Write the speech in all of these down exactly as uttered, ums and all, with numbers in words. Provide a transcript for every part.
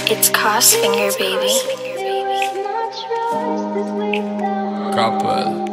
It's Crossfinger, baby. Couple.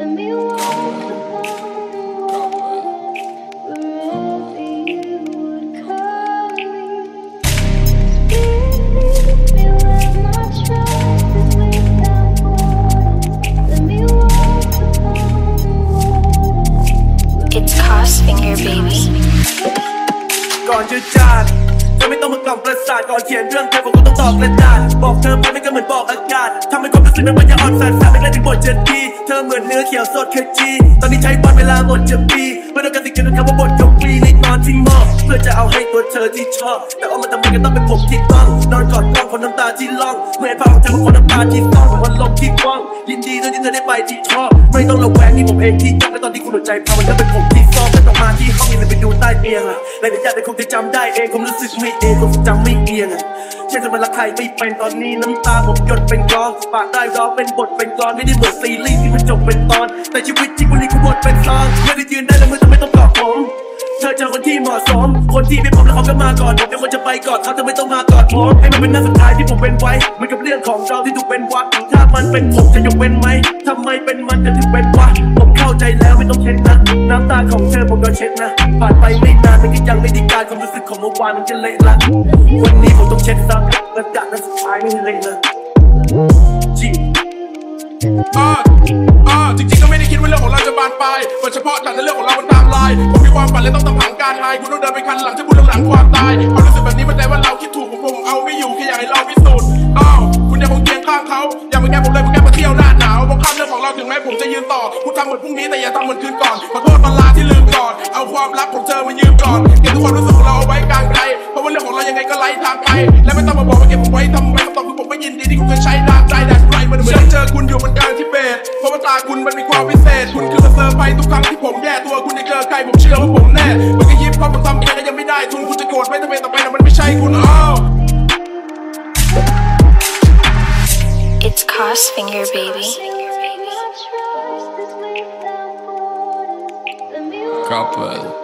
It's Crossfinger, baby. ก่อนจะจากเธอไม่ต้องมากล่อมประสาทก่อนเขียนเรื่องเธอผมก็ต้องตอบกระดาษบอกเธอไปไม่ก็เหมือนบอกอากาศทำให้ความรู้สึกนั้นมันจะอ่อนสั่นสั่นไม่กล้าถึงบทจะดีเธอเหมือนเนื้อเขียวสดขจีตอนนี้ใช้บอลเวลาหมดจะปีไม่ต้องการสิ่งนั้นคำว่าบทกับวีในตอนที่มอบเพื่อจะเอาให้ตัวเธอที่ชอบแต่ว่ามันทำไมก็ต้องเป็นผมที่ต้องนอนกอดกล้องคนน้ำตาที่ล่องเมื่อภาพของเธอคนน้ำตาที่ต้องวันลมที่ว่างยินดีด้วยที่เธอได้ไปที่ชอบไม่ต้องระแวงนี่ผมเองที่จับและตอนที่คุณหัวใจพามันก็เป็นผมที่ซ่อมไม่ต้องมาที่ห้องนี่เลยไปดูใต้เตียงอะและในญาติคงจะจำได้เองผมรู้สึกไม่เองผมจำไม่เอียงอะเช่นจะมันรักใครไม่เป็นตอนนี้น้ำตาผมหยดเป็นกลองปากได้ร้องเป็นบทเป็นกลอนไม่ได้เหมือนซีรีส์ที่มันจบเป็นตอนแต่ชีวิตจริงวันนี้คือบทเป็นซองไม่ได้ยืนได้แล้วมือจะไม่ต้องกอดผมเธอเจอคนที่เหมาะสมคนที่ไม่พร้อมแล้วเขาก็มาก่อนผมเป็นคนจะไปก่อนเขาจะไม่ต้องมากอดผมให้มันเป็นหน้าสุดท้ายที่ผมเป็นไว้เหมือนกับเรื่องของเราที่ถูกเป็นวักถ้ามันเป็นผมจะยกเป็นไหมทำไมเป็นมันจะถึงเป็นวะผมเข้าใจแล้วไม่ต้องเช็ดนะน้ำตาของเธอผมก็เช็ดนะผ่านไปไม่นานแต่ก็ยังไม่ได้การความรู้สึกของเมื่อวานมันจะเละละวันนี้ผมต้องเช็ดซักและจากนั้นสุดท้ายไม่เละเลยจีอ่าอ่าจริงๆก็ไม่ได้คิดว่าเรื่องของเราจะบานปลายโดยเฉพาะจากในเรื่องของเรามันตามลายผมมีความฝันและต้องตามผังการหายคุณต้องเดินไปคันหลังจะพูดหลังความตายความรู้สึกแบบนี้มันแปลว่าเราคิดถูกผมผมเอาไม่อยู่แค่อยากให้เราพิสูจน์อ้าวคุณยังคงเคียงข้างเขาอย่ามาแก้ผมเลยผมแก้มาเที่ยวหน้าหนาวบอกข้ามเรื่องของเราถึงแม้ผมจะยืนต่อคุณทำเหมือนพรุ่งนี้แต่อย่าทำเหมือนคืนก่อนขอโทษเวลาที่ลืมก่อนเอาความรักของเธอมายืมก่อนเก็บทุกความรู้สึกของเราเอาไว้กลางใจเพราะว่าเรื่องของเรายังไงก็ไร้ทางไปและไม่ต้องมาบอกว่าเก็บผมไว้ทำไมคำตอบคือผมไม่ยินดีที่คุณเคยใช้ดามใจแต่ไรมันเหมือนเจอคุณอยู่บนกลางทิเบตเพราะว่าตาคุณมันมีความพิเศษคุณคือเซอร์ไพรส์ทุกครั้งที่ผมแย่ตัวคุณจะเจอใครผมเชื่อว่าผมแน่มันก็ยิบเพราะผมทำแค่ก็ยังไม่ได้ทุนคุณจะโกรธไม่ทำไมต่อไปนะมันไม่ใช่คุณอ้าว It's Crossfinger, baby. Couple.